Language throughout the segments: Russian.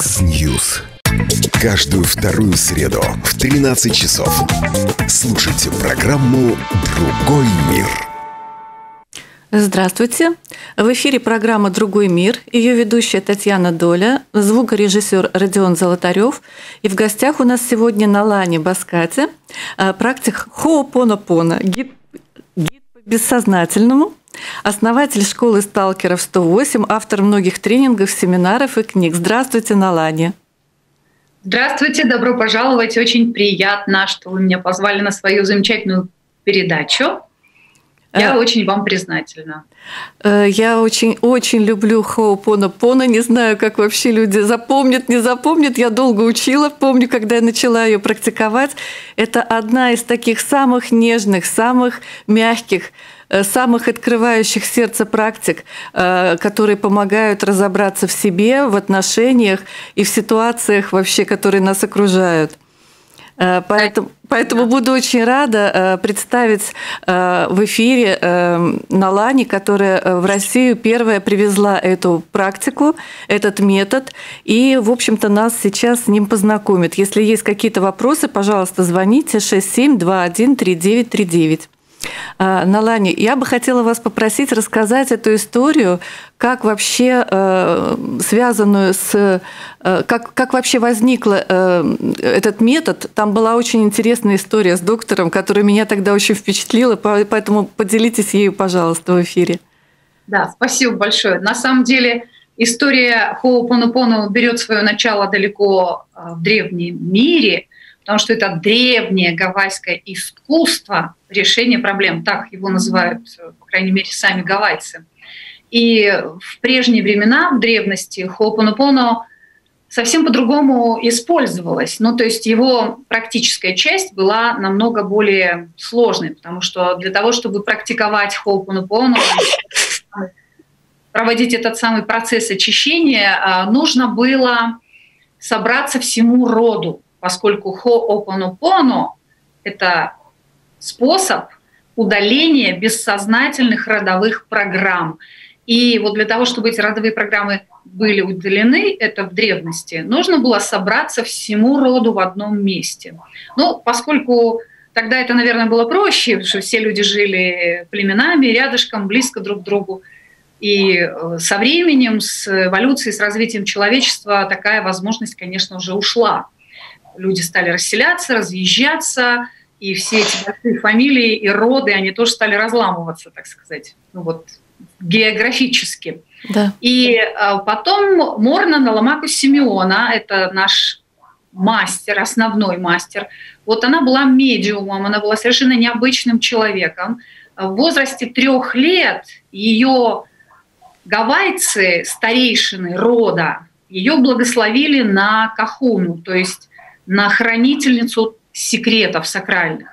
X-News. Каждую вторую среду в 13 часов слушайте программу «Другой мир». Здравствуйте. В эфире программа «Другой мир». Ее ведущая Татьяна Доля, звукорежиссер Родион Золотарев. И в гостях у нас сегодня Налани Баскати, практик Хоопонопоно, гид по бессознательному, основатель школы сталкеров 108, автор многих тренингов, семинаров и книг. Здравствуйте, Налани. Здравствуйте, добро пожаловать. Очень приятно, что вы меня позвали на свою замечательную передачу. Я очень вам признательна. Я очень люблю Хоопонопоно. Не знаю, как вообще люди запомнят, не запомнят. Я долго учила, помню, когда я начала ее практиковать. Это одна из таких самых нежных, самых мягких, самых открывающих сердце практик, которые помогают разобраться в себе, в отношениях и в ситуациях вообще, которые нас окружают. Поэтому буду очень рада представить в эфире Налани, которая в Россию первая привезла эту практику, этот метод, и, в общем-то, нас сейчас с ним познакомит. Если есть какие-то вопросы, пожалуйста, звоните 67213939. Налани, я бы хотела вас попросить рассказать эту историю, как вообще связанную с... Как вообще возник этот метод. Там была очень интересная история с доктором, которая меня тогда очень впечатлила, поэтому поделитесь ею, пожалуйста, в эфире. Да, спасибо большое. На самом деле история Хоопонопоно берет свое начало далеко в древнем мире, потому что это древнее гавайское искусство решения проблем. Так его называют, по крайней мере, сами гавайцы. И в прежние времена, в древности, Хоопонопоно совсем по-другому использовалось. Ну, то есть его практическая часть была намного более сложной, потому что для того, чтобы практиковать Хоопонопоно, проводить этот самый процесс очищения, нужно было собраться всему роду, поскольку Хоопонопоно — это способ удаления бессознательных родовых программ. И вот для того, чтобы эти родовые программы были удалены, это в древности, нужно было собраться всему роду в одном месте. Ну, поскольку тогда это, наверное, было проще, потому что все люди жили племенами, рядышком, близко друг к другу. И со временем, с эволюцией, с развитием человечества такая возможность, конечно, уже ушла. Люди стали расселяться, разъезжаться, и все эти большие фамилии и роды, они тоже стали разламываться, так сказать, ну вот, географически. Да. И потом Морна Ноламаку Симеона, это наш мастер, основной мастер, вот она была медиумом, она была совершенно необычным человеком. В возрасте 3 лет ее гавайцы, старейшины рода, ее благословили на кахуну, то есть на хранительницу секретов сакральных.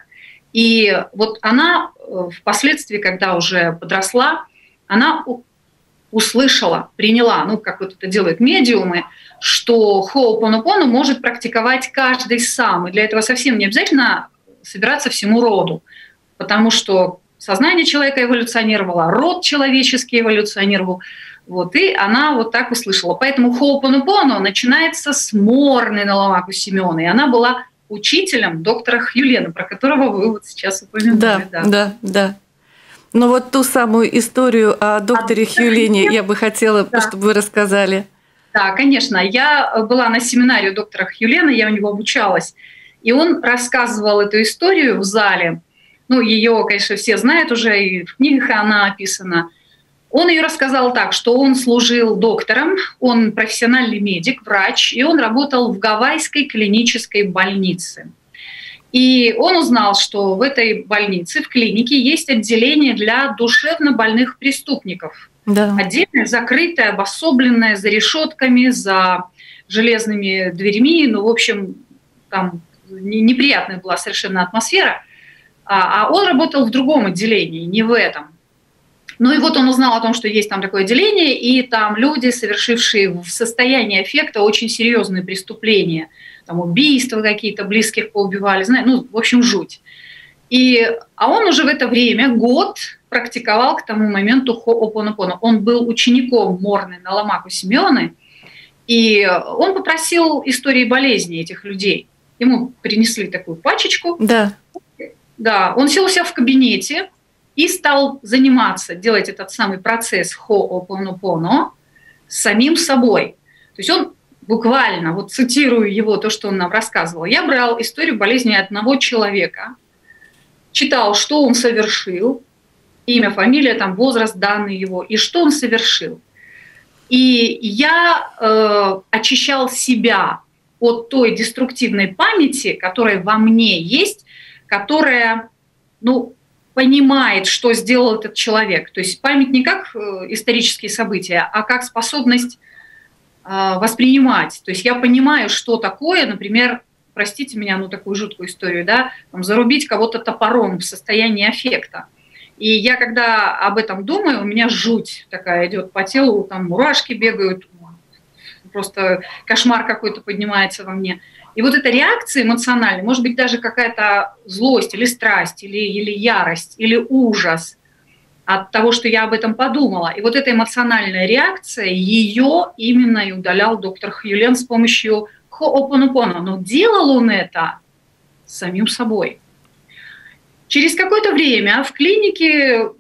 И вот она впоследствии, когда уже подросла, она услышала, приняла, ну, как вот это делают медиумы, что Хоопонопоно может практиковать каждый сам. И для этого совсем не обязательно собираться всему роду, потому что сознание человека эволюционировало, род человеческий эволюционировал. Вот, и она вот так услышала. Поэтому Хоопонопоно начинается с Морны Ноламаку Симеона. И она была учителем доктора Хьюлена, про которого вы вот сейчас упомянули. Да. Но вот ту самую историю о докторе Хьюлене я бы хотела, чтобы вы рассказали. Да, конечно. Я была на семинаре у доктора Хьюлена, я у него обучалась. И он рассказывал эту историю в зале. Ну, ее, конечно, все знают уже, и в книгах она описана. Он ее рассказал так, что он служил доктором, он профессиональный медик, врач, и он работал в гавайской клинической больнице. И он узнал, что в этой больнице, в клинике, есть отделение для душевно больных преступников. Да. Отдельное, закрытое, обособленное, за решетками, за железными дверьми. Ну, в общем, там неприятная была совершенно атмосфера. А он работал в другом отделении, не в этом. Ну и вот он узнал о том, что есть там такое отделение, и там люди, совершившие в состоянии аффекта очень серьезные преступления, там убийства какие-то, близких поубивали, ну, в общем, жуть. А он уже в это время год практиковал к тому моменту Хоопонопоно. Он был учеником Морны Ноламаку Симеоны, И он попросил истории болезни этих людей. Ему принесли такую пачечку. Да. Да, он сел у себя в кабинете и стал заниматься, делать этот самый процесс хо'опонопоно с самим собой. То есть он буквально, вот цитирую его, то, что он нам рассказывал, я брал историю болезни одного человека, читал, что он совершил, имя, фамилия, там, возраст, данные его, и что он совершил. И я очищал себя от той деструктивной памяти, которая во мне есть, которая, ну, понимает, что сделал этот человек. То есть память не как исторические события, а как способность воспринимать. То есть я понимаю, что такое, например, простите меня, ну, такую жуткую историю, да, там, зарубить кого-то топором в состоянии аффекта. И я, когда об этом думаю, у меня жуть такая идет по телу, там мурашки бегают, просто кошмар какой-то поднимается во мне. И вот эта реакция эмоциональная, может быть, даже какая-то злость или страсть, или ярость, или ужас от того, что я об этом подумала. И вот эта эмоциональная реакция, ее именно и удалял доктор Хьюлен с помощью хо'опонопоно. Но делал он это самим собой. Через какое-то время в клинике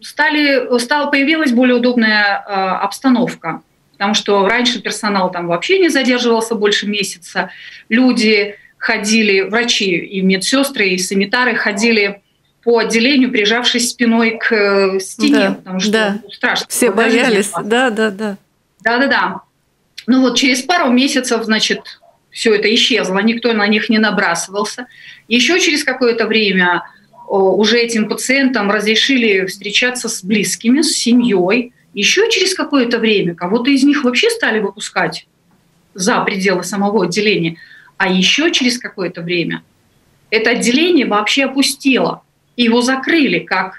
появилась более удобная обстановка, потому что раньше персонал там вообще не задерживался больше месяца. Люди ходили, врачи и медсестры, и санитары ходили по отделению, прижавшись спиной к стене, да, потому что да. страшно. Все боялись, да. Да. Ну вот через пару месяцев, значит, все это исчезло, никто на них не набрасывался. Еще через какое-то время уже этим пациентам разрешили встречаться с близкими, с семьей. Еще через какое-то время кого-то из них вообще стали выпускать за пределы самого отделения. А еще через какое-то время это отделение вообще опустело. И его закрыли как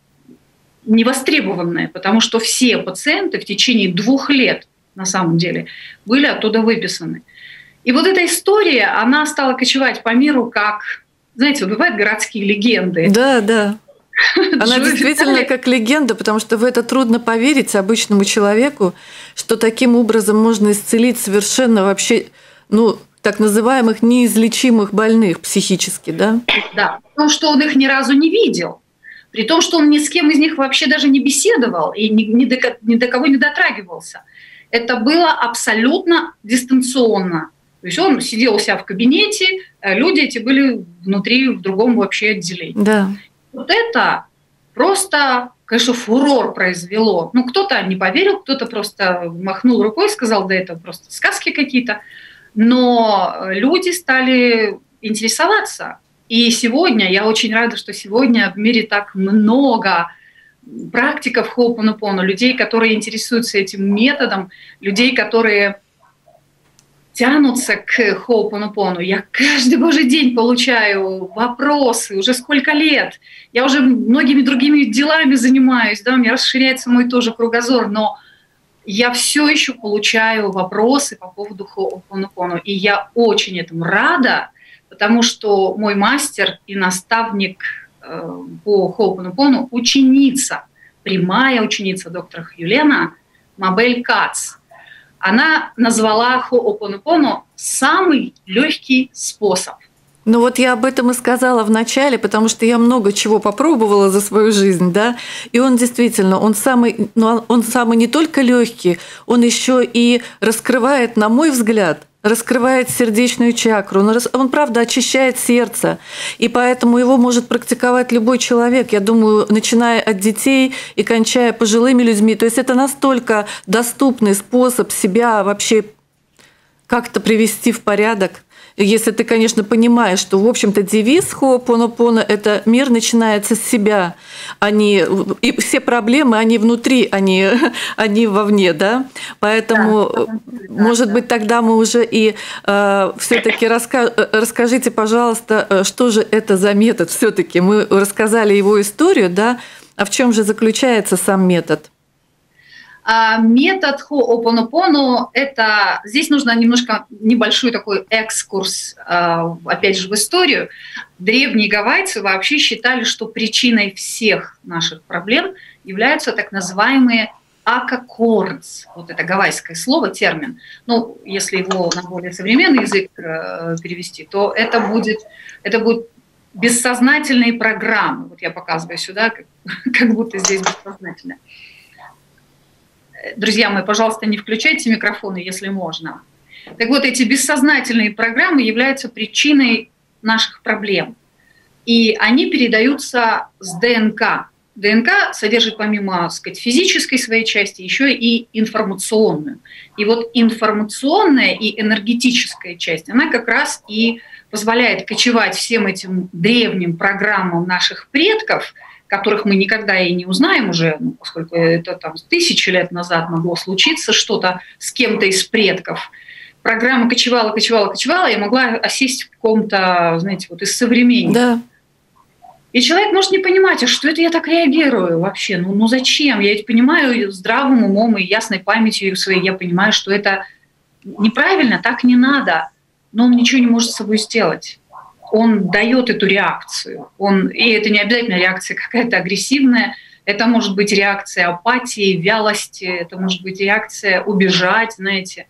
невостребованное, потому что все пациенты в течение 2 лет, на самом деле, были оттуда выписаны. И вот эта история, она стала кочевать по миру как, знаете, бывают городские легенды. Да. Она действительно как легенда, потому что в это трудно поверить обычному человеку, что таким образом можно исцелить совершенно вообще, ну, так называемых неизлечимых больных психически, да? Да, потому что он их ни разу не видел, при том, что он ни с кем из них вообще даже не беседовал и ни до кого не дотрагивался. Это было абсолютно дистанционно. То есть он сидел у себя в кабинете, люди эти были внутри, в другом вообще отделении. Да. Вот это просто, конечно, фурор произвело. Ну, кто-то не поверил, кто-то просто махнул рукой и сказал, да это просто сказки какие-то. Но люди стали интересоваться. И сегодня, я очень рада, что сегодня в мире так много практиков хо'опонопоно, людей, которые интересуются этим методом, людей, которые тянутся к хо'опонопоно. Я каждый божий день получаю вопросы, уже сколько лет. Я уже многими другими делами занимаюсь, да, у меня расширяется мой тоже кругозор, но я все еще получаю вопросы по поводу хо'опонопоно. И я очень этому рада, потому что мой мастер и наставник по хо'опонопоно ученица, прямая ученица доктора Хьюлена Мабель Кац. Она назвала хо'опонопоно самый легкий способ. Ну вот я об этом и сказала в начале, потому что я много чего попробовала за свою жизнь, да, и он действительно, он самый не только легкий, он еще и раскрывает, на мой взгляд, раскрывает сердечную чакру, он правда очищает сердце, и поэтому его может практиковать любой человек, я думаю, начиная от детей и кончая пожилыми людьми. То есть это настолько доступный способ себя вообще как-то привести в порядок. Если ты, конечно, понимаешь, что, в общем-то, девиз хо'опонопоно – это мир начинается с себя, и все проблемы, они внутри, они вовне, да? Поэтому, да, может быть, тогда мы уже и все-таки расскажите, пожалуйста, что же это за метод все-таки? Мы рассказали его историю, да? А в чем же заключается сам метод? Метод хо'опонопоно – это… Здесь нужно небольшой такой экскурс, опять же, в историю. Древние гавайцы вообще считали, что причиной всех наших проблем являются так называемые акакордс. Вот это гавайское слово, термин. Ну, если его на более современный язык перевести, то это будет бессознательные программы. Вот я показываю сюда, как будто здесь бессознательно. Друзья мои, пожалуйста, не включайте микрофоны, если можно. Так вот, эти бессознательные программы являются причиной наших проблем. И они передаются с ДНК. ДНК содержит помимо, так сказать, физической своей части еще и информационную. И вот информационная и энергетическая часть, она как раз и позволяет кочевать всем этим древним программам наших предков, которых мы никогда и не узнаем уже, ну, поскольку это там 1000 лет назад могло случиться что-то с кем-то из предков. Программа кочевала и могла осесть в каком-то, знаете, вот из современников. Да. И человек может не понимать, а что это я так реагирую вообще? Ну зачем? Я ведь понимаю здравым умом и ясной памятью своей, я понимаю, что это неправильно, так не надо. Но он ничего не может с собой сделать. Он дает эту реакцию. И это не обязательно реакция какая-то агрессивная, это может быть реакция апатии, вялости, это может быть реакция убежать, знаете.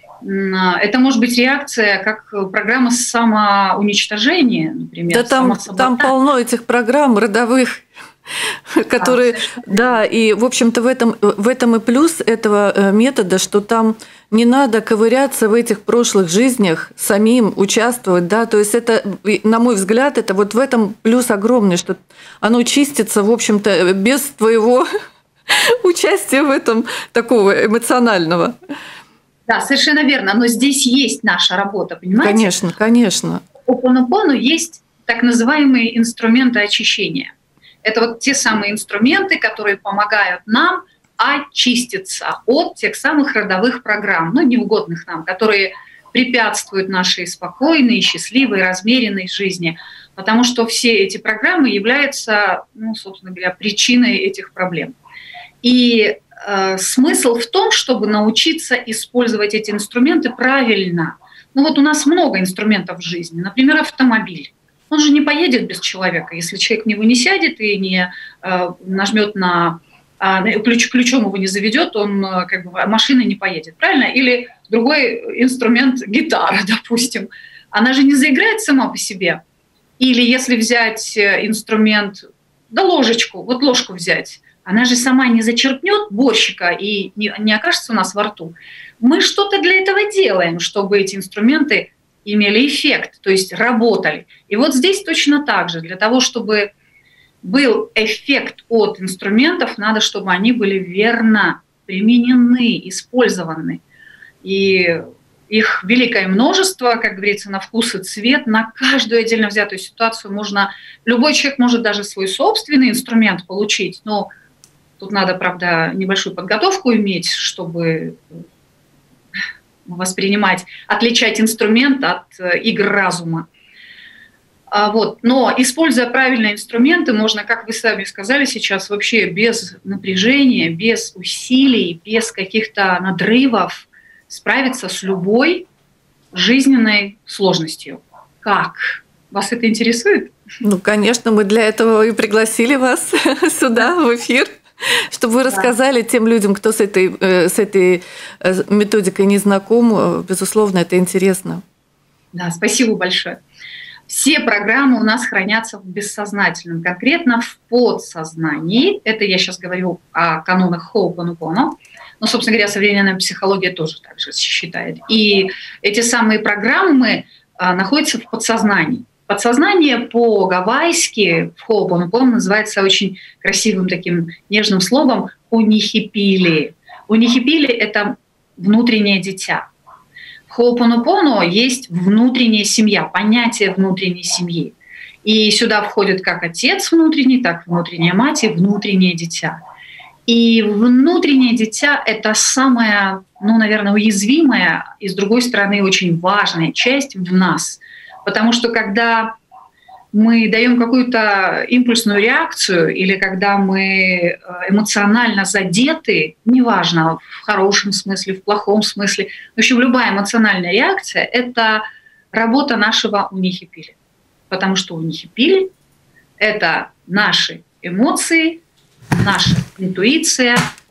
Это может быть реакция, как программа самоуничтожения, например. Да, там полно этих программ родовых, которые, да, и, в общем-то, в этом и плюс этого метода, что там не надо ковыряться в этих прошлых жизнях, самим участвовать, да, то есть это, на мой взгляд, это вот в этом плюс огромный, что оно чистится, в общем-то, без твоего участия в этом такого эмоционального. Да, совершенно верно, но здесь есть наша работа, понимаете? Конечно, конечно. У Ho'oponopono есть так называемые инструменты очищения. Это вот те самые инструменты, которые помогают нам очиститься от тех самых родовых программ, ну, неугодных нам, которые препятствуют нашей спокойной, счастливой, размеренной жизни. Потому что все эти программы являются, ну, собственно говоря, причиной этих проблем. И смысл в том, чтобы научиться использовать эти инструменты правильно. Ну вот у нас много инструментов в жизни. Например, автомобиль. Он же не поедет без человека. Если человек в него не сядет и не нажмет на ключом его не заведет, он как бы машина не поедет, правильно? Или другой инструмент, гитара, допустим. Она же не заиграет сама по себе. Или если взять инструмент, да ложечку, вот ложку взять, она же сама не зачерпнет борщика и не окажется у нас во рту. Мы что-то для этого делаем, чтобы эти инструменты имели эффект, то есть работали. И вот здесь точно так же. Для того, чтобы был эффект от инструментов, надо, чтобы они были верно применены, использованы. И их великое множество, как говорится, на вкус и цвет, на каждую отдельно взятую ситуацию можно... Любой человек может даже свой собственный инструмент получить, но тут надо, правда, небольшую подготовку иметь, чтобы воспринимать, отличать инструмент от игр разума. Вот. Но, используя правильные инструменты, можно, как вы сами сказали сейчас, вообще без напряжения, без усилий, без каких-то надрывов справиться с любой жизненной сложностью. Как? Вас это интересует? Ну, конечно, мы для этого и пригласили вас сюда, в эфир, чтобы вы рассказали тем людям, кто с этой методикой не знаком. Безусловно, это интересно. Да, спасибо большое. Все программы у нас хранятся в бессознательном, конкретно в подсознании. Это я сейчас говорю о канонах Ho'oponopono. Но, собственно говоря, современная психология тоже так же считает. И эти самые программы находятся в подсознании. Подсознание по-гавайски в Ho'oponopono называется очень красивым таким нежным словом «унихипили». Унихипили – это внутреннее дитя. В Ho'oponopono есть внутренняя семья, понятие внутренней семьи. И сюда входит как отец внутренний, так внутренняя мать и внутреннее дитя. И внутреннее дитя – это самая, ну, наверное, уязвимая и, с другой стороны, очень важная часть в нас. Потому что когда мы даем какую-то импульсную реакцию или когда мы эмоционально задеты, неважно, в хорошем смысле, в плохом смысле, в общем, любая эмоциональная реакция – это работа нашего унихипили. Потому что унихипили – это наши эмоции, наша интуиция,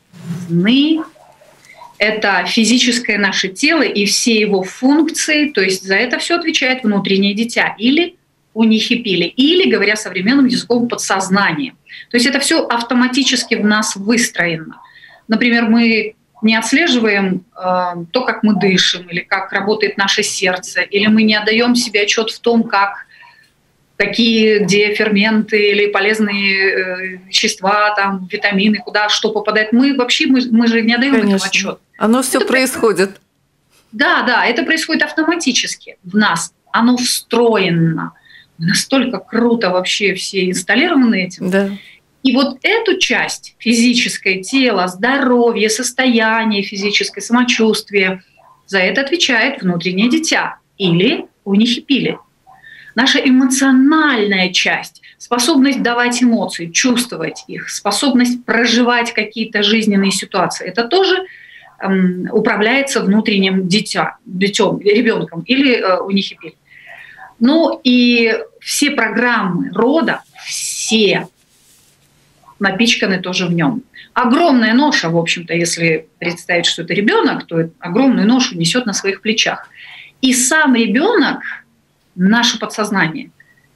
сны, это физическое наше тело и все его функции, то есть за это все отвечает внутреннее дитя или унихипили, или, говоря современным языком, подсознание. То есть это все автоматически в нас выстроено. Например, мы не отслеживаем то, как мы дышим, или как работает наше сердце, или мы не отдаем себе отчет в том, какие, где ферменты или полезные вещества, там, витамины, куда что попадает. Мы же не отдаем этого отчет. Оно все происходит. Да, это происходит автоматически в нас. Оно встроено. Настолько круто вообще все инсталлированы этим. Да. И вот эту часть, физическое тело, здоровье, состояние физическое, самочувствие, за это отвечает внутреннее дитя или унихипили. Наша эмоциональная часть, способность давать эмоции, чувствовать их, способность проживать какие-то жизненные ситуации, это тоже управляется внутренним ребенком или унихипили. Ну и все программы рода, все напичканы тоже в нем. Огромная ноша, в общем-то, если представить, что это ребенок, то огромную ношу несет на своих плечах. И сам ребенок, наше подсознание,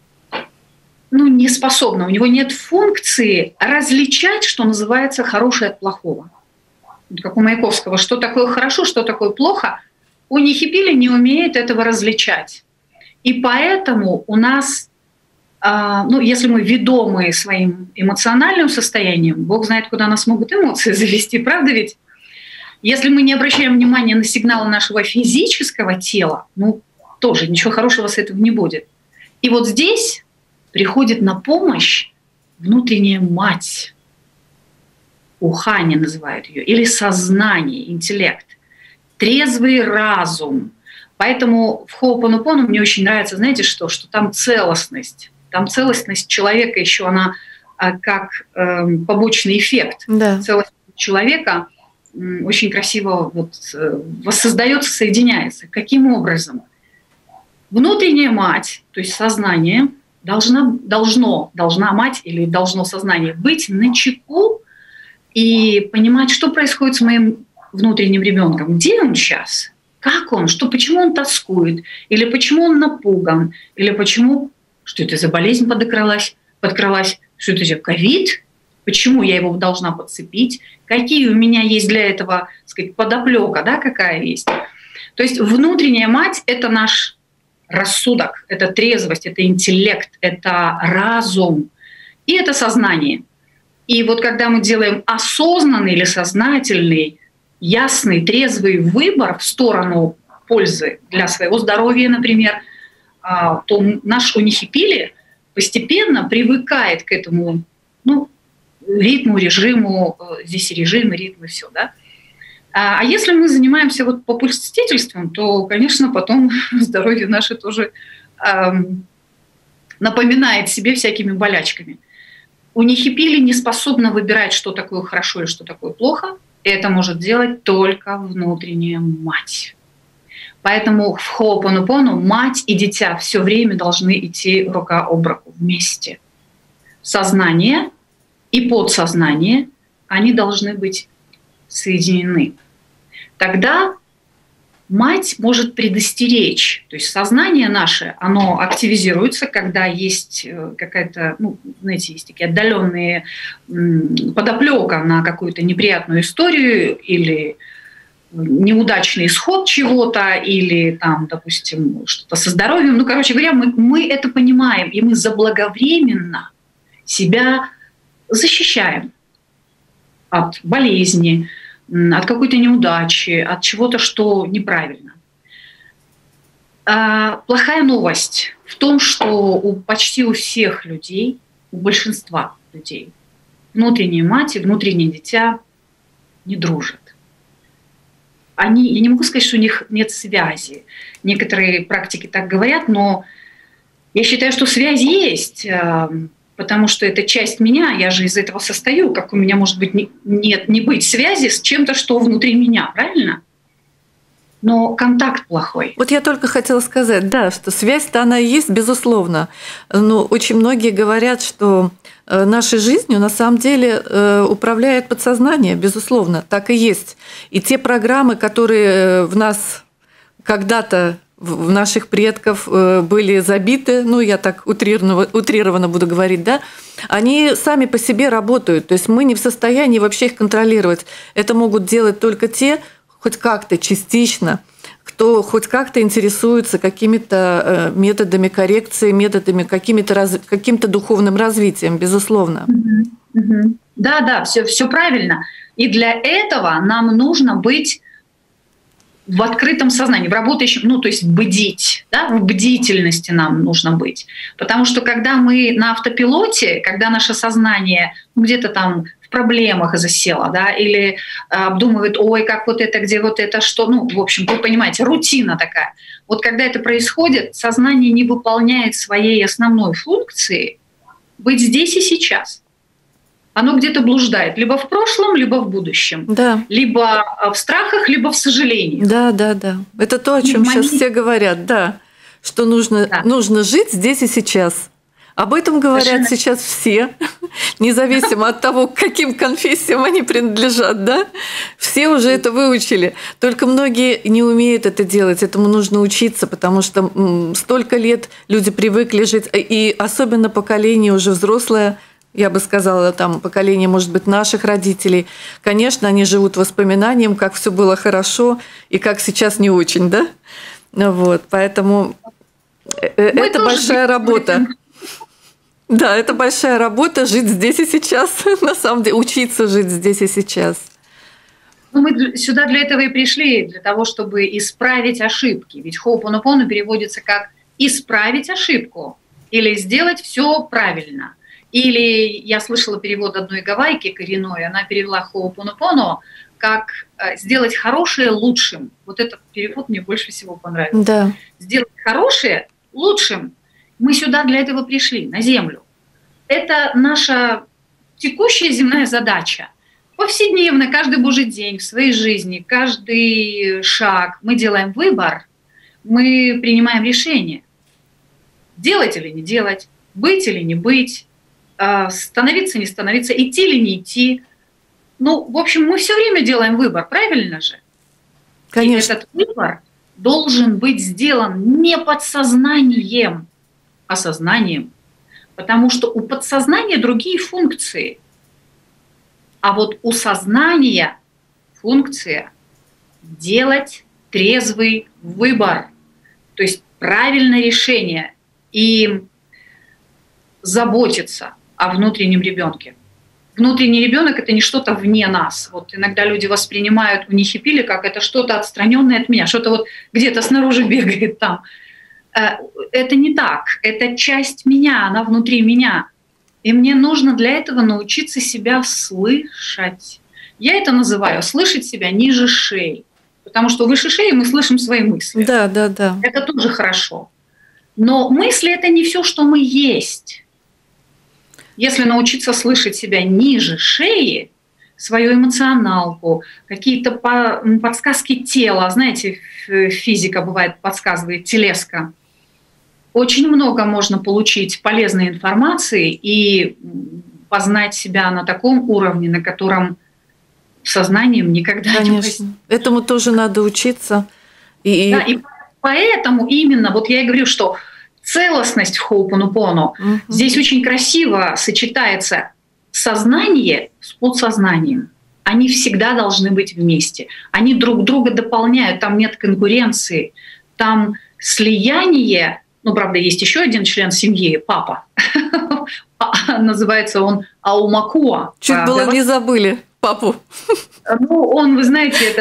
не способно, у него нет функции различать, что называется, хорошее от плохого. Как у Маяковского, что такое хорошо, что такое плохо, унихипили не умеет этого различать. И поэтому у нас, если мы ведомы своим эмоциональным состоянием, Бог знает, куда нас могут эмоции завести, правда ведь? Если мы не обращаем внимания на сигналы нашего физического тела, тоже ничего хорошего с этого не будет. И вот здесь приходит на помощь внутренняя мать. Ухани называют ее, или сознание, интеллект, трезвый разум. Поэтому в Хо'опонопоно мне очень нравится, знаете что там целостность. Там целостность человека еще она как побочный эффект. Да. Целостность человека очень красиво воссоздается, соединяется. Каким образом? Внутренняя мать, то есть сознание, должна мать или должно сознание быть начеку и понимать, что происходит с моим внутренним ребенком, где он сейчас, как он, почему он тоскует, или почему он напуган, или что это за болезнь подкралась, что это за ковид, почему я его должна подцепить, какие у меня есть для этого, подоплека, какая есть. То есть внутренняя мать – это наш рассудок, это трезвость, это интеллект, это разум и это сознание. И вот когда мы делаем осознанный или сознательный, ясный, трезвый выбор в сторону пользы для своего здоровья, например, то наш унихипили постепенно привыкает к этому ритму, режиму, здесь и режим, и ритм, и все, да. А если мы занимаемся попустительством, то, конечно, потом здоровье наше тоже напоминает себе всякими болячками. Унихипили не способна выбирать, что такое хорошо и что такое плохо. Это может делать только внутренняя мать. Поэтому в Хо'опонопоно мать и дитя все время должны идти рука об руку вместе. Сознание и подсознание, они должны быть соединены. Тогда мать может предостеречь. То есть сознание наше, оно активизируется, когда есть какая-то, есть такие отдаленные подоплека на какую-то неприятную историю или неудачный исход чего-то, или там, допустим, что-то со здоровьем. Короче говоря, мы это понимаем, и мы заблаговременно себя защищаем от болезни, от какой-то неудачи, от чего-то, что неправильно. Плохая новость в том, что почти у всех людей, у большинства людей, внутренняя мать и внутреннее дитя не дружат. Я не могу сказать, что у них нет связи. Некоторые практики так говорят, но я считаю, что связь есть, потому что это часть меня, я же из этого состою, как у меня может быть не быть связи с чем-то, что внутри меня, правильно? но контакт плохой. Вот я только хотела сказать, да, что связь-то она есть, безусловно. Но очень многие говорят, что нашей жизнью на самом деле управляет подсознание, безусловно, так и есть. И те программы, которые в нас когда-то, в наших предков были забиты, ну, я так утрированно буду говорить, да, они сами по себе работают. То есть мы не в состоянии вообще их контролировать. Это могут делать только те, хоть как-то частично, кто хоть как-то интересуется какими-то методами коррекции, методами каким-то духовным развитием, безусловно. Да, все правильно. И для этого нам нужно быть в открытом сознании, в работающем, ну, то есть бдить, да, в бдительности нам нужно быть. Потому что когда мы на автопилоте, когда наше сознание где-то там в проблемах засело, да, или обдумывает, ой, как вот это, где вот это, что, ну, в общем, вы понимаете, рутина такая. Вот когда это происходит, сознание не выполняет своей основной функции быть здесь и сейчас. Оно где-то блуждает, либо в прошлом, либо в будущем, да. Либо в страхах, либо в сожалении. Да. Это то, о чем сейчас все говорят, да, что нужно жить здесь и сейчас. Об этом говорят сейчас все, независимо от того, к каким конфессиям они принадлежат, да? Все уже это выучили. Только многие не умеют это делать, этому нужно учиться, потому что столько лет люди привыкли жить, и особенно поколение уже взрослое, я бы сказала, там, поколение, может быть, наших родителей. Конечно, они живут воспоминанием, как все было хорошо и как сейчас не очень, да? Вот, поэтому это большая работа. Да, это большая работа жить здесь и сейчас, на самом деле, учиться жить здесь и сейчас. Ну, мы сюда для этого и пришли, для того, чтобы исправить ошибки. Ведь Хоупонопоно переводится как «исправить ошибку» или «сделать все правильно». Или я слышала перевод одной гавайки коренной, она перевела Хоупонопоно как «сделать хорошее лучшим». Вот этот перевод мне больше всего понравился. Да. Сделать хорошее лучшим. Мы сюда для этого пришли, на Землю. Это наша текущая земная задача. Повседневно, каждый божий день в своей жизни, каждый шаг мы делаем выбор, мы принимаем решение. Делать или не делать, быть или не быть, становиться, не становиться, идти или не идти. Ну, в общем, мы все время делаем выбор, правильно же? Конечно. И этот выбор должен быть сделан не подсознанием, а сознанием. Потому что у подсознания другие функции. А вот у сознания функция делать трезвый выбор. То есть правильное решение и заботиться о внутреннем ребенке. Внутренний ребенок – это не что-то вне нас. Вот иногда люди воспринимают унихипили как это что-то отстраненное от меня, что-то вот где-то снаружи бегает там. Это не так. Это часть меня, она внутри меня. И мне нужно для этого научиться себя слышать. Я это называю слышать себя ниже шеи. Потому что выше шеи мы слышим свои мысли. Да. Это тоже хорошо. Но мысли – это не все, что мы есть. Если научиться слышать себя ниже шеи, свою эмоционалку, какие-то подсказки тела, знаете, физика бывает подсказывает, телеска, очень много можно получить полезной информации и познать себя на таком уровне, на котором сознанием никогда не Конечно. достигнешь. Этому тоже надо учиться. Да, и поэтому именно, вот я и говорю, что целостность в Хоупонопоно здесь очень красиво сочетается сознание с подсознанием. Они всегда должны быть вместе. Они друг друга дополняют, там нет конкуренции, там слияние. Ну, правда, есть еще один член семьи, папа. Называется он Аумакуа. Чуть было не забыли папу. Ну, он, вы знаете, это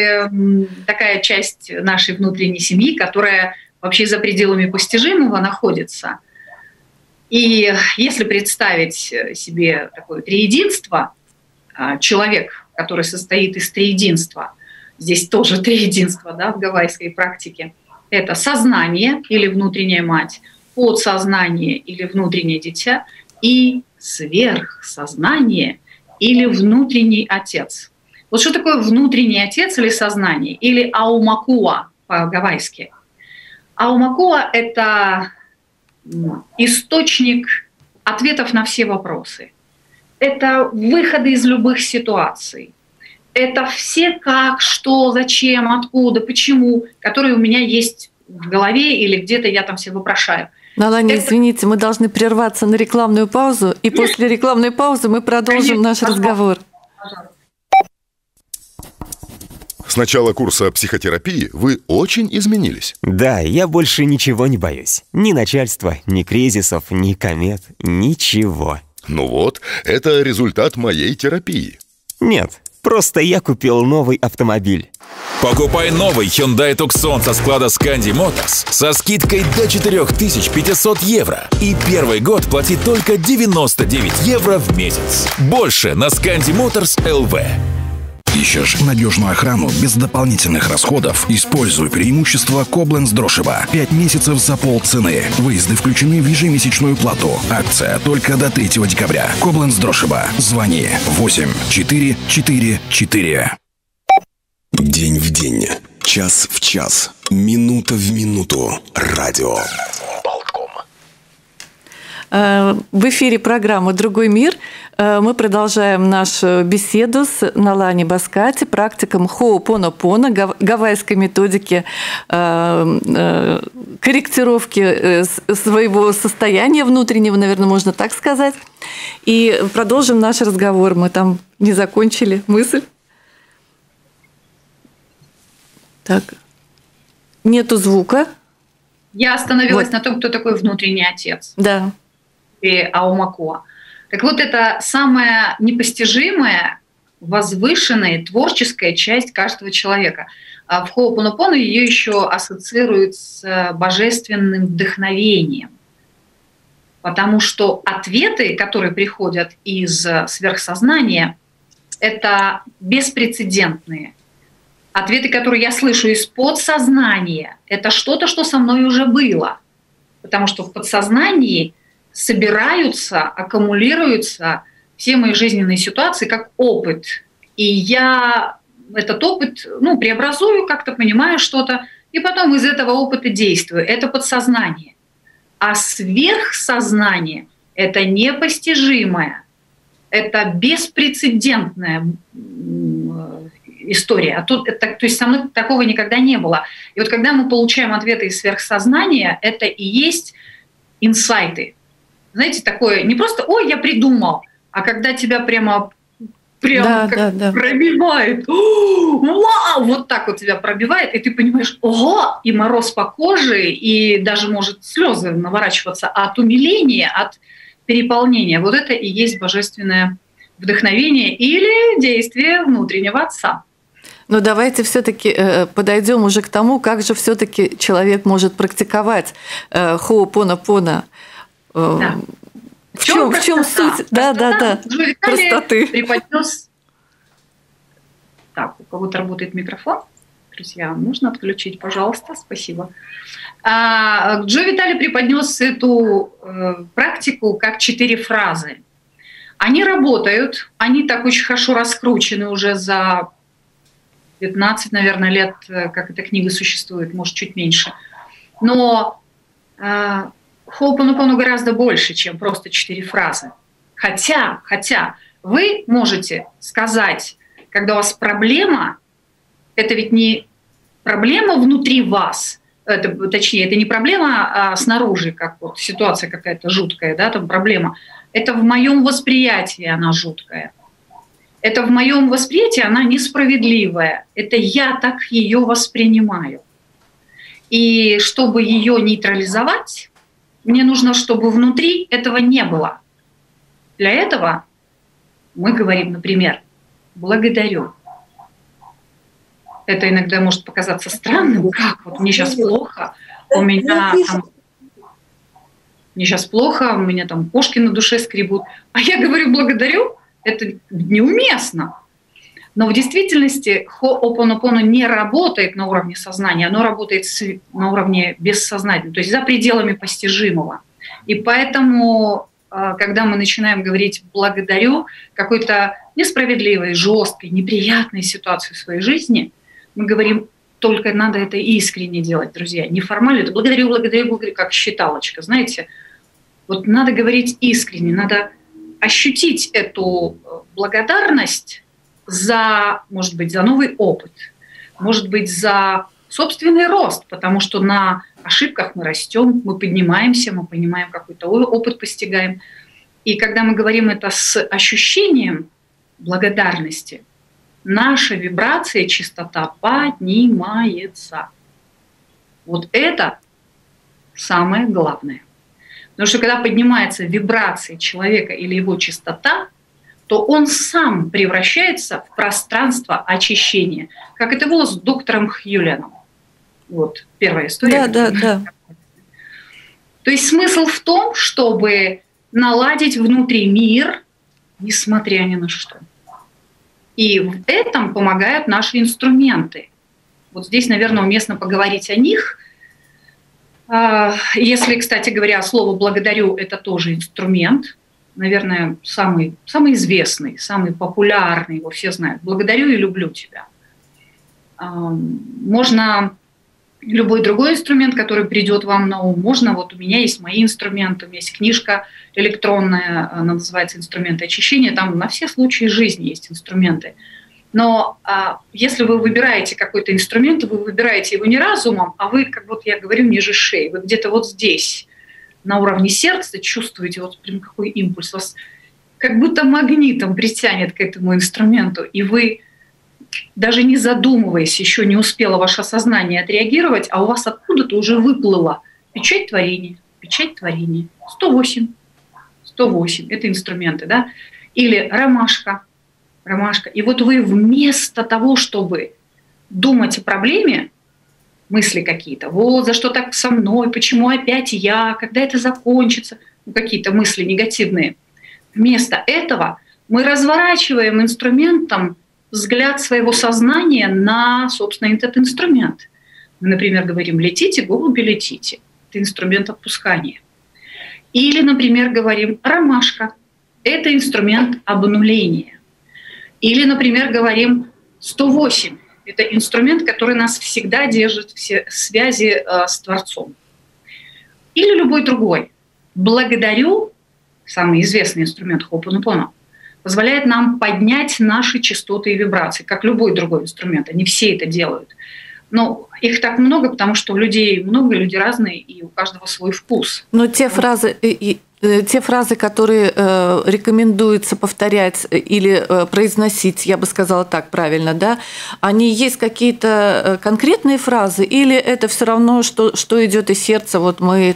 такая часть нашей внутренней семьи, которая вообще за пределами постижимого находится. И если представить себе такое триединство, человек, который состоит из триединства, здесь тоже триединство, да, в гавайской практике, это сознание или внутренняя мать, подсознание или внутреннее дитя и сверхсознание или внутренний отец. Вот что такое внутренний отец или сознание, или аумакуа по-гавайски? Аумакуа – это источник ответов на все вопросы. Это выходы из любых ситуаций. Это все как, что, зачем, откуда, почему, которые у меня есть в голове или где-то я там себе вопрошаю. Наланя, извините, мы должны прерваться на рекламную паузу, и после рекламной паузы мы продолжим наш разговор. С начала курса психотерапии вы очень изменились. Да, я больше ничего не боюсь. Ни начальства, ни кризисов, ни комет, ничего. Ну вот, это результат моей терапии. Нет, просто я купил новый автомобиль. Покупай новый Hyundai Tucson со склада Scandi Motors со скидкой до 4500 евро. И первый год плати только 99 евро в месяц. Больше на Scandi Motors LV. Ищешь надежную охрану без дополнительных расходов? Используй преимущество Кобленц Дрошева. 5 месяцев за полцены. Выезды включены в ежемесячную плату. Акция только до 3 декабря. Кобленц Дрошева. Звони 8444. День в день, час в час, минута в минуту. Радио Болтком. В эфире программа «Другой мир». Мы продолжаем нашу беседу с Налани Баскати, практиком Хо'опонопоно, гавайской методики корректировки своего состояния внутреннего, наверное, можно так сказать. И продолжим наш разговор. Мы там не закончили мысль. Так, нету звука. Я остановилась на том, кто такой внутренний отец. Да. И аумакуа. Так вот, это самая непостижимая, возвышенная, творческая часть каждого человека. А в Хо'опонопоно ее еще ассоциируют с божественным вдохновением. Потому что ответы, которые приходят из сверхсознания, это беспрецедентные. Ответы, которые я слышу из подсознания, это что-то, что со мной уже было. Потому что в подсознании собираются, аккумулируются все мои жизненные ситуации как опыт. И я этот опыт преобразую, как-то понимаю что-то, и потом из этого опыта действую. Это подсознание. А сверхсознание – это непостижимое, это беспрецедентная история. То есть со мной такого никогда не было. И вот когда мы получаем ответы из сверхсознания, это и есть инсайты. Знаете, такое не просто «Ой, я придумал», а когда тебя прямо пробивает. Вау! Вот так вот тебя пробивает, и ты понимаешь, ого, и мороз по коже, и даже может слезы наворачиваться от умиления, от переполнения. Вот это и есть божественное вдохновение или действие внутреннего отца. Но давайте все-таки подойдем уже к тому, как же все-таки человек может практиковать Хо'опонопоно. Да. В чем суть? Да. Простоты. Преподнес. Так, у кого-то работает микрофон. Друзья, можно отключить, пожалуйста, спасибо. Джо Витали преподнес эту практику как 4 фразы. Они работают, они так очень хорошо раскручены уже за 15, наверное, лет, как эта книга существует, может, чуть меньше. Но Хо'опонопоно гораздо больше, чем просто 4 фразы. Хотя вы можете сказать, когда у вас проблема, это ведь не проблема внутри вас, точнее, это не проблема снаружи, как вот ситуация какая-то жуткая, да, там проблема. Это в моем восприятии она жуткая. Это в моем восприятии она несправедливая. Это я так ее воспринимаю. И чтобы ее нейтрализовать, мне нужно, чтобы внутри этого не было. Для этого мы говорим, например, «благодарю». Это иногда может показаться странным, как вот мне сейчас плохо, мне сейчас плохо, у меня там кошки на душе скребут, а я говорю «благодарю», это неуместно. Но в действительности Хо'опонопоно не работает на уровне сознания, оно работает на уровне бессознательного, то есть за пределами постижимого. И поэтому когда мы начинаем говорить «благодарю» какой-то несправедливой, жесткой, неприятной ситуации в своей жизни, мы говорим, только надо это искренне делать, друзья. Не формально, это благодарю, благодарю, благодарю, как считалочка, знаете. Вот надо говорить искренне, надо ощутить эту благодарность за, может быть, за новый опыт, может быть, за собственный рост, потому что на ошибках мы растем, мы поднимаемся, мы понимаем, какой-то опыт постигаем. И когда мы говорим это с ощущением благодарности, наша вибрация, частота поднимается. Вот это самое главное. Потому что когда поднимается вибрация человека или его частота, то он сам превращается в пространство очищения. Как это было с доктором Хьюленом. Вот первая история. Да. То есть смысл в том, чтобы наладить внутри мир, несмотря ни на что. И в этом помогают наши инструменты. Вот здесь, наверное, уместно поговорить о них. Если, кстати говоря, слово «благодарю» – это тоже инструмент, наверное, самый известный, самый популярный, его все знают. «Благодарю и люблю тебя». Можно любой другой инструмент, который придет вам на ум. Можно, вот у меня есть мои инструменты, у меня есть книжка электронная, она называется «Инструменты очищения», там на все случаи жизни есть инструменты. Но если вы выбираете какой-то инструмент, вы выбираете его не разумом, а вы, как вот я говорю, ниже шеи, вы где-то вот здесь, на уровне сердца, чувствуете вот прям какой импульс, вас как будто магнитом притянет к этому инструменту, и вы, даже не задумываясь, еще не успело ваше сознание отреагировать, а у вас откуда-то уже выплыла печать творения, 108, это инструменты, да, или ромашка. И вот вы вместо того, чтобы думать о проблеме, мысли какие-то, вот за что так со мной, почему опять я, когда это закончится, какие-то мысли негативные, вместо этого мы разворачиваем инструментом взгляд своего сознания на, собственно, этот инструмент. Мы, например, говорим «летите, голуби, летите». Это инструмент отпускания. Или, например, говорим «ромашка». Это инструмент обнуления. Или, например, говорим 108. Это инструмент, который нас всегда держит в связи с Творцом. Или любой другой. «Благодарю», самый известный инструмент Хо'опонопоно, позволяет нам поднять наши частоты и вибрации, как любой другой инструмент. Они все это делают. Но их так много, потому что людей много, люди разные, и у каждого свой вкус. Но те фразы, которые рекомендуется повторять или произносить, я бы сказала так правильно, да, они есть какие-то конкретные фразы, или это все равно, что идет из сердца, вот мы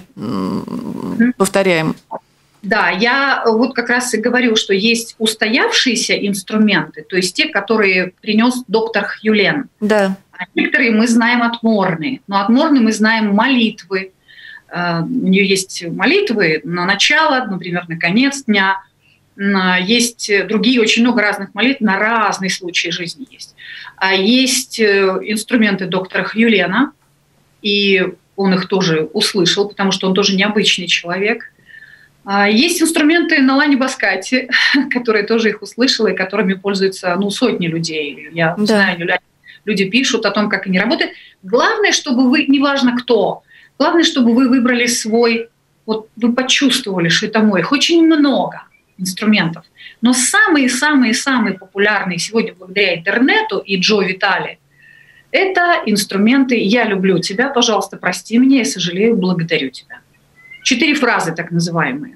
повторяем? Да, я вот как раз и говорю, что есть устоявшиеся инструменты, то есть те, которые принес доктор Хьюлен. Да. А некоторые мы знаем от Морны. Но от Морны мы знаем молитвы. У нее есть молитвы на начало, например, на конец дня. Есть другие, очень много разных молитв на разные случаи жизни есть. А есть инструменты доктора Хьюлена, и он их тоже услышал, потому что он тоже необычный человек. Есть инструменты Налани Баскати, которые тоже их услышала и которыми пользуются сотни людей. Я знаю, люди пишут о том, как они работают. Главное, чтобы вы, неважно кто, главное, чтобы вы выбрали свой, вот вы почувствовали, что это мой. Их очень много инструментов. Но самые-самые-самые популярные сегодня благодаря интернету и Джо Витали – это инструменты «Я люблю тебя, пожалуйста, прости меня, я сожалею, благодарю тебя». 4 фразы так называемые.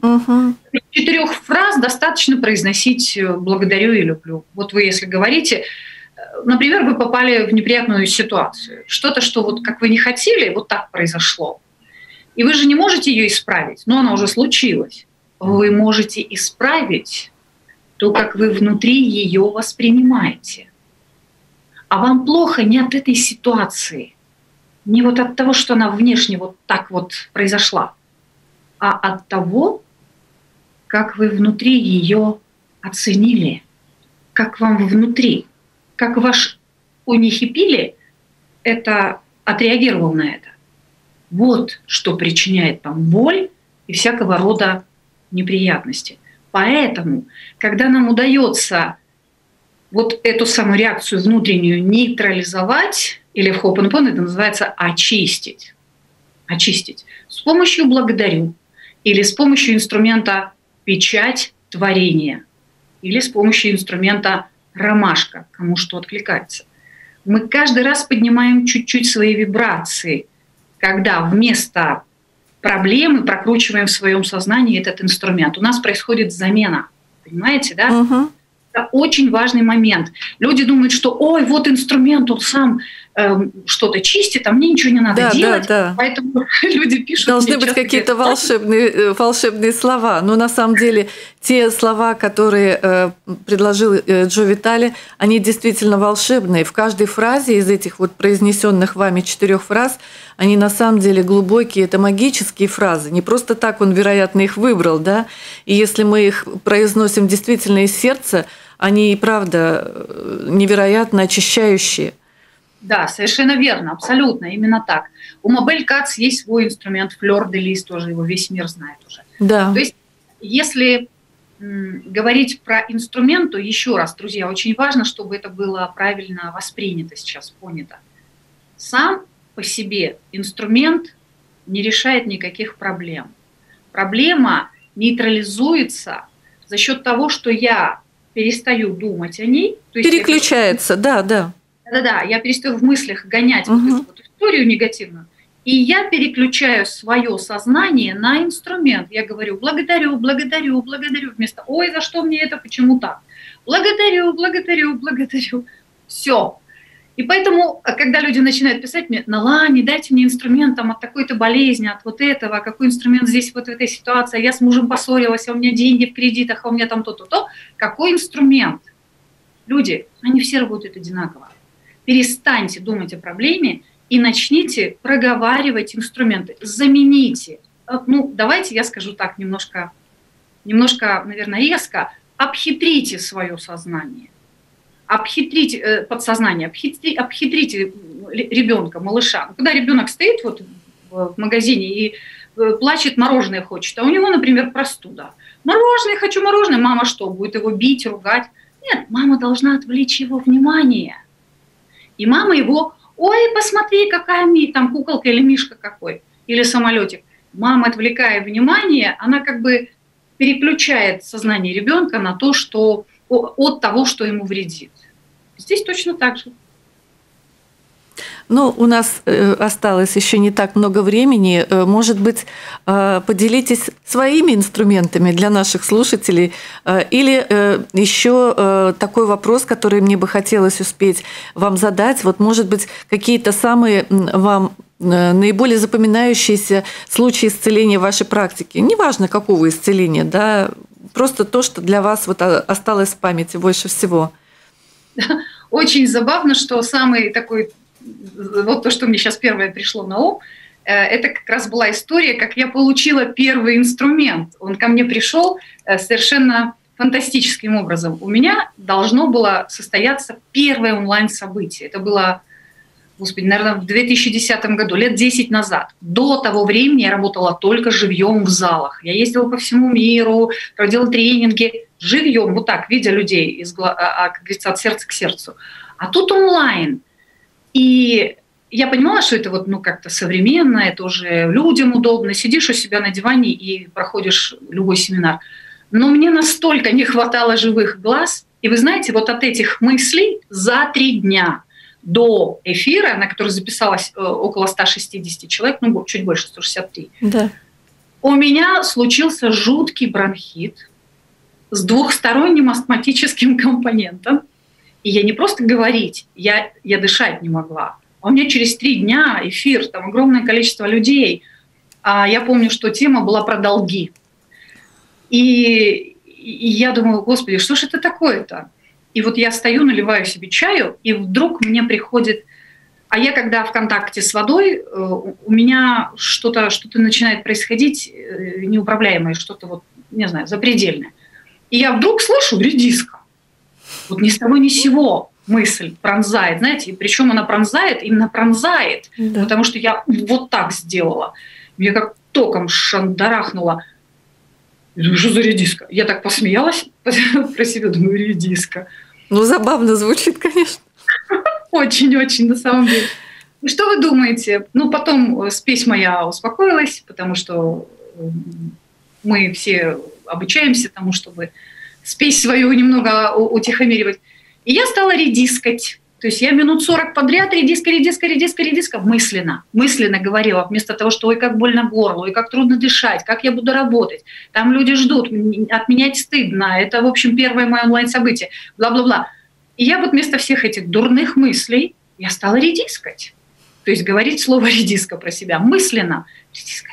4 фраз достаточно произносить «благодарю» и «люблю». Вот вы, если говорите, например, вы попали в неприятную ситуацию, что-то, что вот как вы не хотели, вот так произошло. И вы же не можете ее исправить, но она уже случилась. Вы можете исправить то, как вы внутри ее воспринимаете. А вам плохо не от этой ситуации, не вот от того, что она внешне вот так вот произошла, а от того, как вы внутри ее оценили, как вам внутри, как ваш унихипили это отреагировал на это. Вот что причиняет вам боль и всякого рода неприятности. Поэтому, когда нам удается вот эту самую реакцию внутреннюю нейтрализовать, или в Хо'опонопоно это называется очистить, с помощью «благодарю» или с помощью инструмента «печать творения» или с помощью инструмента «ромашка», кому что откликается. Мы каждый раз поднимаем чуть-чуть свои вибрации, когда вместо проблемы прокручиваем в своем сознании этот инструмент. У нас происходит замена, понимаете, да? Угу. Это очень важный момент. Люди думают, что ой, вот инструмент, он сам что-то чистит, а мне ничего не надо делать. Да. Поэтому люди пишут. Должны быть какие-то волшебные слова. Но на самом деле те слова, которые предложил Джо Витали, они действительно волшебные. В каждой фразе из этих вот произнесенных вами 4 фраз, они на самом деле глубокие, это магические фразы. Не просто так он, вероятно, их выбрал, да? И если мы их произносим действительно из сердца, они и правда невероятно очищающие. Да, совершенно верно, абсолютно, именно так. У Мабель Кац есть свой инструмент флёр-де-лис, тоже его весь мир знает уже. Да. То есть, если говорить про инструмент, то еще раз, друзья, очень важно, чтобы это было правильно воспринято сейчас, понято. Сам по себе инструмент не решает никаких проблем. Проблема нейтрализуется за счет того, что я перестаю думать о ней. То есть переключается, да. Да-да, я перестаю в мыслях гонять вот эту вот историю негативную, и я переключаю свое сознание на инструмент. Я говорю благодарю, вместо ой, за что мне это, почему так? Благодарю. Все. И поэтому, когда люди начинают писать мне, Нала, не дайте мне инструмент там, от такой-то болезни, от вот этого, какой инструмент здесь вот в этой ситуации, я с мужем поссорилась, а у меня деньги в кредитах, а у меня там то-то. Какой инструмент? Люди, они все работают одинаково. Перестаньте думать о проблеме и начните проговаривать инструменты. Замените. Давайте я скажу так немножко, наверное, резко. Обхитрите свое сознание. Обхитрите подсознание, обхитрите ребенка, малыша. Когда ребенок стоит вот в магазине и плачет, мороженое хочет, а у него, например, простуда. Мороженое, хочу мороженое. Мама что, будет его бить, ругать? Нет, мама должна отвлечь его внимание. И мама его, ой, посмотри, какая там куколка или мишка какой, или самолетик. Мама, отвлекая внимание, она как бы переключает сознание ребенка на то, что от того, что ему вредит. Здесь точно так же. У нас осталось еще не так много времени. Может быть, поделитесь своими инструментами для наших слушателей. Или еще такой вопрос, который мне бы хотелось успеть вам задать. Вот, может быть, какие-то самые вам наиболее запоминающиеся случаи исцеления в вашей практике. Неважно, какого исцеления, да, просто то, что для вас вот осталось в памяти больше всего. Очень забавно, что самый такой... Вот то, что мне сейчас первое пришло на ум, это как раз была история, как я получила первый инструмент. Он ко мне пришел совершенно фантастическим образом. У меня должно было состояться первое онлайн-событие. Это было, господи, наверное, в 2010 году, лет 10 назад. До того времени я работала только живьем в залах. Я ездила по всему миру, проводила тренинги живьем, вот так, видя людей, как говорится, от сердца к сердцу. А тут онлайн. И я понимала, что это вот, как-то современно, это уже людям удобно. Сидишь у себя на диване и проходишь любой семинар. Но мне настолько не хватало живых глаз. И вы знаете, вот от этих мыслей за 3 дня до эфира, на который записалось около 160 человек, чуть больше, 163, да. У меня случился жуткий бронхит с двухсторонним астматическим компонентом. И я не просто говорить, я дышать не могла. А у меня через 3 дня эфир, там огромное количество людей. А я помню, что тема была про долги. И я думаю, господи, что же это такое-то? И вот я стою, наливаю себе чаю, и вдруг мне приходит... А я, когда в контакте с водой, у меня что-то начинает происходить неуправляемое, что-то вот, не знаю, запредельное. И я вдруг слышу редиска. Вот ни с того ни с сего мысль пронзает, знаете, и причем она именно пронзает, да. Потому что я вот так сделала. Мне как током шандарахнуло. Я думаю, что за редиска? Я так посмеялась про себя, думаю, редиска. Ну, забавно звучит, конечно. Очень-очень, на самом деле. И что вы думаете? Ну, потом спесь моя успокоилась, потому что мы все обучаемся тому, чтобы спесь свою немного утихомиривать. И я стала редискать. То есть я минут 40 подряд редиска, мысленно говорила, вместо того, что ой, как больно горло, ой, как трудно дышать, как я буду работать, там люди ждут, отменять стыдно, это, в общем, первое мое онлайн-событие, бла-бла-бла. И я вот вместо всех этих дурных мыслей я стала редискать. То есть говорить слово редиска про себя мысленно. Редиска.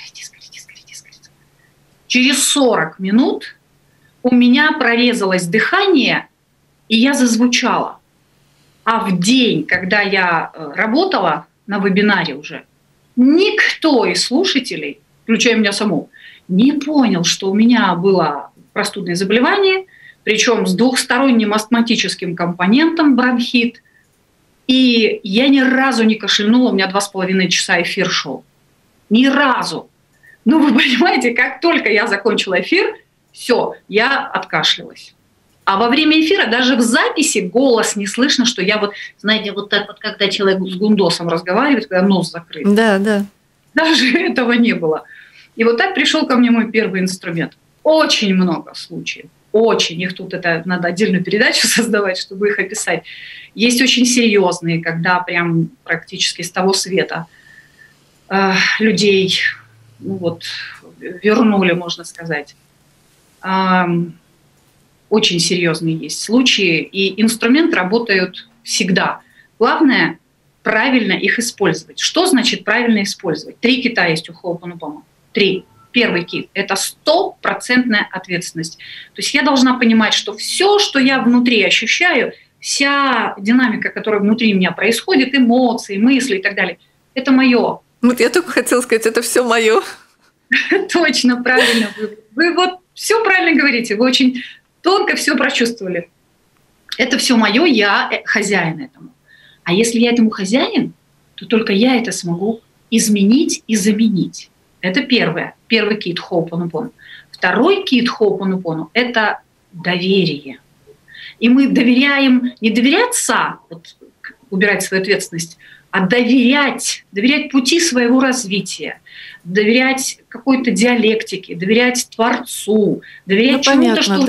Через 40 минут у меня прорезалось дыхание, и я зазвучала. А в день, когда я работала на вебинаре уже, никто из слушателей, включая меня саму, не понял, что у меня было простудное заболевание, причем с двухсторонним астматическим компонентом бронхит. И я ни разу не кашлянула, у меня 2,5 часа эфир шел. Ни разу. Ну, вы понимаете, как только я закончила эфир, все, я откашлялась. А во время эфира даже в записи голос не слышно, что я вот, знаете, вот так вот, когда человек с гундосом разговаривает, когда нос закрыт. Да, да. Даже этого не было. И вот так пришел ко мне мой первый инструмент. Очень много случаев. Очень. Их тут это надо отдельную передачу создавать, чтобы их описать. Есть очень серьезные, когда прям практически с того света людей вернули, можно сказать. Очень серьезные есть случаи, и инструменты работают всегда. Главное – правильно их использовать. Что значит правильно использовать? 3 кита есть у Хоупонопоно. 3. Первый кит – это 100% ответственность. То есть я должна понимать, что все, что я внутри ощущаю, вся динамика, которая внутри меня происходит, эмоции, мысли и так далее, это мое. Вот я только хотела сказать, это все мое. Точно, правильно. Вы вот все правильно говорите, вы очень тонко все прочувствовали. Это все мое, я хозяин этому. А если я этому хозяин, то только я это смогу изменить и заменить. Это первый кит Хоупонопоно. Второй кит Хоупонопоно – это доверие. И мы доверяем, не доверяться, вот, убирать свою ответственность, а доверять пути своего развития, доверять какой-то диалектике, доверять Творцу, доверять чему-то, что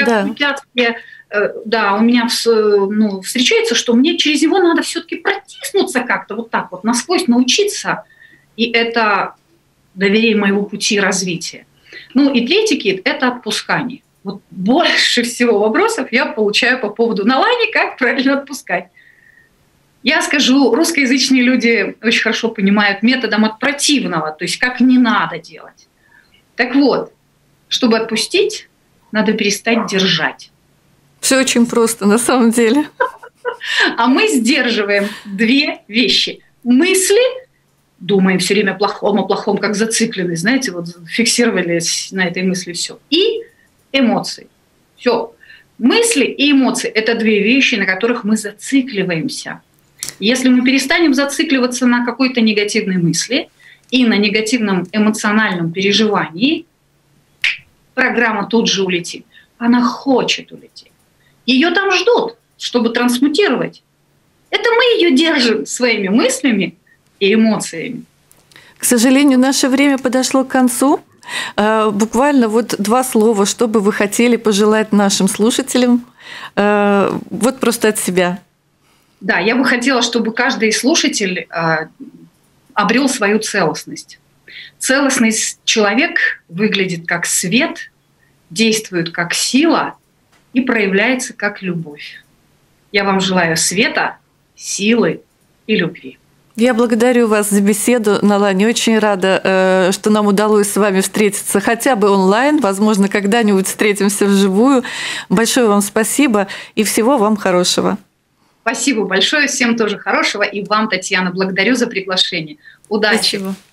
у меня встречается, что мне через него надо все-таки протиснуться как-то вот так вот, насквозь научиться. И это доверие моего пути развития. Ну и третий кит – это отпускание. Вот больше всего вопросов я получаю по поводу Налани, как правильно отпускать. Я скажу, русскоязычные люди очень хорошо понимают методом от противного, то есть как не надо делать. Так вот, чтобы отпустить, надо перестать держать. Все очень просто на самом деле. А мы сдерживаем 2 вещи. Мысли, думаем все время о плохом, как зациклены, знаете, вот фиксировались на этой мысли все. И эмоции. Все. Мысли и эмоции – это 2 вещи, на которых мы зацикливаемся. Если мы перестанем зацикливаться на какой-то негативной мысли и на негативном эмоциональном переживании, программа тут же улетит. Она хочет улететь. Ее там ждут, чтобы трансмутировать. Это мы ее держим своими мыслями и эмоциями. К сожалению, наше время подошло к концу. Буквально вот 2 слова, что бы вы хотели пожелать нашим слушателям, вот просто от себя. Да, я бы хотела, чтобы каждый слушатель обрел свою целостность. Целостный человек выглядит как свет, действует как сила и проявляется как любовь. Я вам желаю света, силы и любви. Я благодарю вас за беседу, Налани. Очень рада, что нам удалось с вами встретиться хотя бы онлайн. Возможно, когда-нибудь встретимся вживую. Большое вам спасибо и всего вам хорошего. Спасибо большое, всем тоже хорошего. И вам, Татьяна, благодарю за приглашение. Удачи! Спасибо.